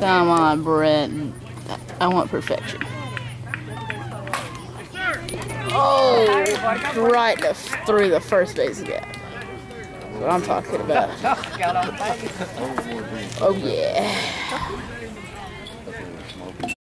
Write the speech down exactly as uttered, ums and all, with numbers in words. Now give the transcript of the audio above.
Come on, Brett. I want perfection. Oh, right the, through the first base gap. That's what I'm talking about. Oh, yeah.